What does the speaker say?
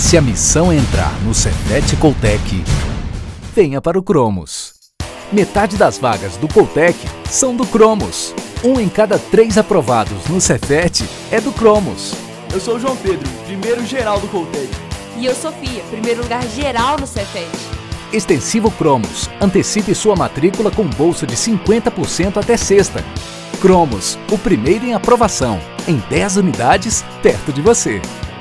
Se a missão é entrar no Cefet Coltec, venha para o Cromos. Metade das vagas do Coltec são do Cromos. 1 em cada 3 aprovados no Cefet é do Cromos. Eu sou o João Pedro, primeiro geral do Coltec. E eu, Sofia, primeiro lugar geral no Cefet. Extensivo Cromos. Antecipe sua matrícula com bolsa de 50% até sexta. Cromos, o primeiro em aprovação, em 10 unidades perto de você.